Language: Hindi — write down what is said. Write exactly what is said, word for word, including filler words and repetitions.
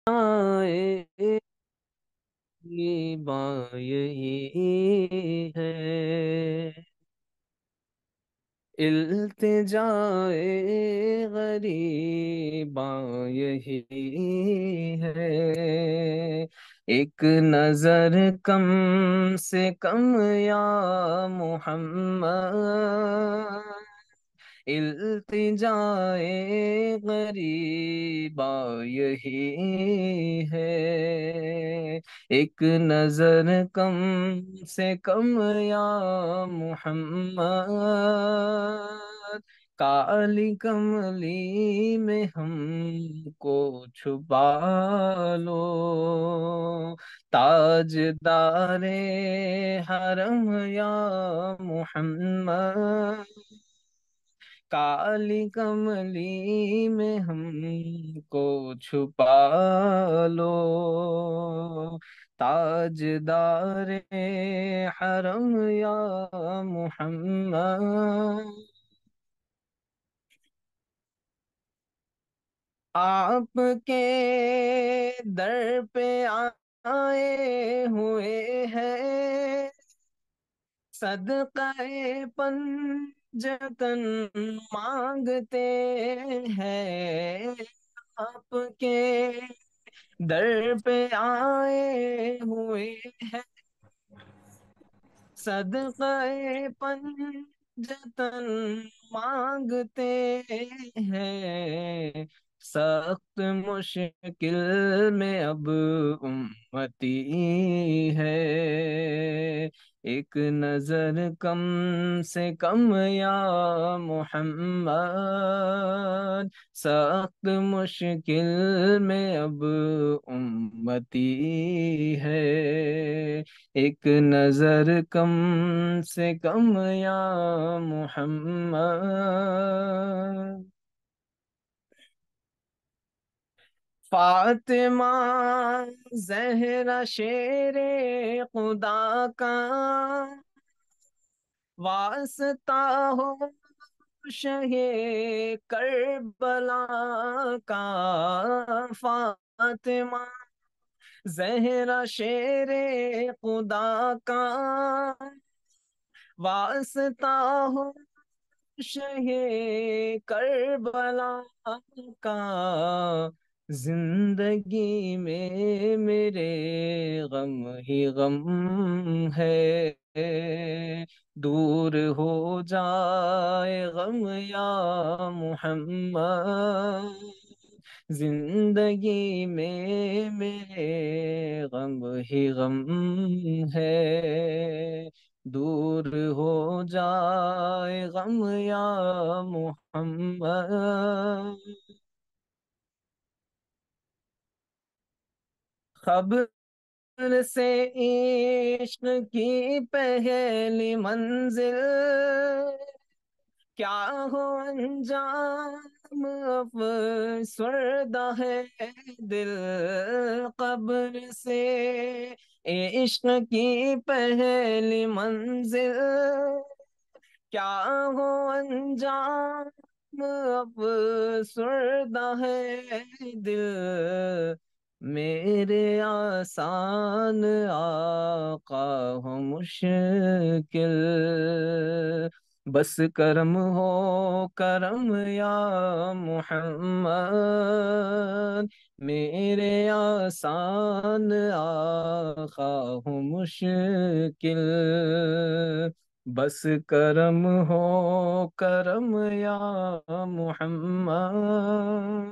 आए ये बात यही है, इल्तिजाए गरीबां यही है। एक नजर कम से कम या मोहम्मद, इल्तिजाए गरीबा यही है। एक नजर कम से कम या मोहम्मद, काली कमली में हमको छुपा लो। ताजदारे हरम या मोहम्मद, काली कमली में हमको छुपा लो। ताजदारे हरम या मोहम्मद, आपके दर पे आए हुए हैं, सदक़े पंजतन मांगते हैं। आपके दर पे आए हुए हैं, सदक़े पंजतन मांगते हैं। सख्त मुश्किल में अब उम्मती है, एक नजर कम से कम या मोहम्मद, सख्त मुश्किल में अब उम्मती है। एक नजर कम से कम या मोहम्मद। फातिमा जहरा शेरे खुदा का वास्ता हो, शहे करबला का। फातिमा जहरा शेरे खुदा का वास्ता हो, शहे करबला का। जिंदगी में मेरे गम ही गम है, दूर हो जाए गम या मोहम्मद। जिंदगी में मेरे गम ही गम है, दूर हो जाए गम या मोहम्मद। खबर से इश्क की पहली मंजिल, क्या हो अंजाम अफसरदा है दिल। कब्र से इश्क की पहली मंजिल, क्या हो अंजाम अफसरदा है दिल। मेरे आसान आका हो मुश्किल, बस करम हो करम या मोहम्मद। मेरे आसान आका हो मुश्किल, बस करम हो करम या मोहम्मद।